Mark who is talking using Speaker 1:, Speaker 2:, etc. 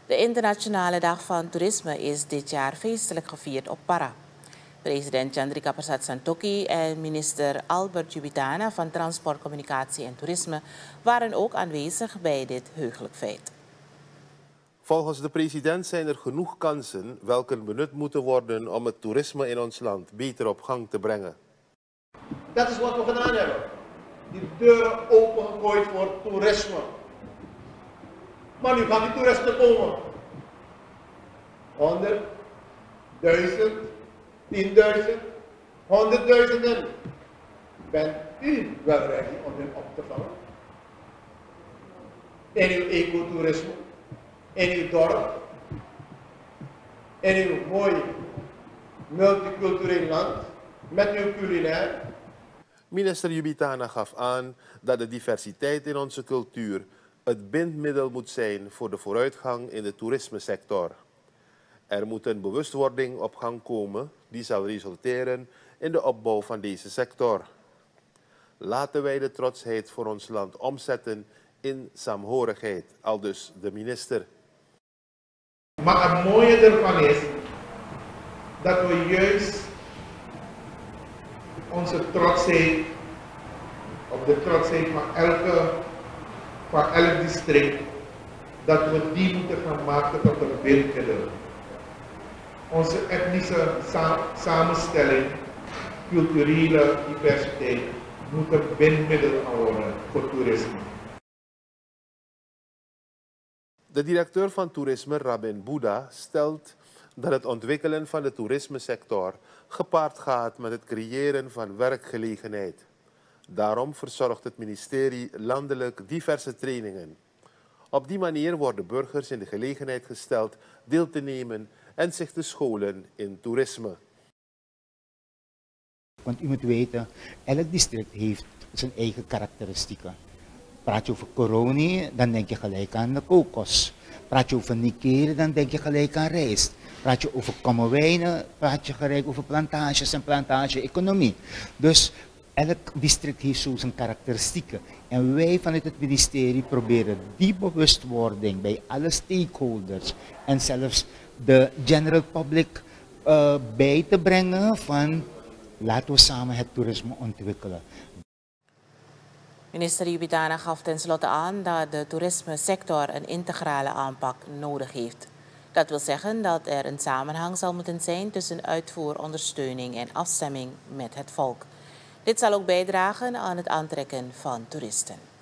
Speaker 1: De Internationale Dag van Toerisme is dit jaar feestelijk gevierd op Para. President Chandrika Persat Santokhi en minister Albert Jubitana van Transport, Communicatie en Toerisme waren ook aanwezig bij dit heugelijk feit.
Speaker 2: Volgens de president zijn er genoeg kansen welke benut moeten worden om het toerisme in ons land beter op gang te brengen.
Speaker 3: Dat is wat we gedaan hebben. Die deuren opengegooid voor toerisme. Maar nu gaan die toeristen komen. 100, 1000, 10.000, 100.000. Bent u wel ready om hen op te vangen? In uw ecotourisme, in uw dorp, in uw mooi multicultureel land, met uw culinair.
Speaker 2: Minister Jubitana gaf aan dat de diversiteit in onze cultuur het bindmiddel moet zijn voor de vooruitgang in de toerismesector. Er moet een bewustwording op gang komen die zal resulteren in de opbouw van deze sector. Laten wij de trotsheid voor ons land omzetten in saamhorigheid, aldus de minister.
Speaker 3: Maar het mooie ervan is dat we juist onze trotsheid, op de trotsheid van elk district, dat we die moeten gaan maken tot een bindmiddel. Onze etnische samenstelling, culturele diversiteit, moet een bindmiddel gaan worden voor toerisme.
Speaker 2: De directeur van toerisme, Rabin Bouda, stelt dat het ontwikkelen van de toerismesector gepaard gaat met het creëren van werkgelegenheid. Daarom verzorgt het ministerie landelijk diverse trainingen. Op die manier worden burgers in de gelegenheid gesteld deel te nemen en zich te scholen in toerisme.
Speaker 4: Want u moet weten, elk district heeft zijn eigen karakteristieken. Praat je over Coroni, dan denk je gelijk aan de kokos. Praat je over Nikere, dan denk je gelijk aan rijst. Praat je over kommerwijnen, praat je gelijk over plantages en plantage-economie. Dus elk district heeft zo zijn karakteristieken. En wij vanuit het ministerie proberen die bewustwording bij alle stakeholders en zelfs de general public bij te brengen van laten we samen het toerisme ontwikkelen.
Speaker 1: Minister Jubitana gaf tenslotte aan dat de toerismesector een integrale aanpak nodig heeft. Dat wil zeggen dat er een samenhang zal moeten zijn tussen uitvoer, ondersteuning en afstemming met het volk. Dit zal ook bijdragen aan het aantrekken van toeristen.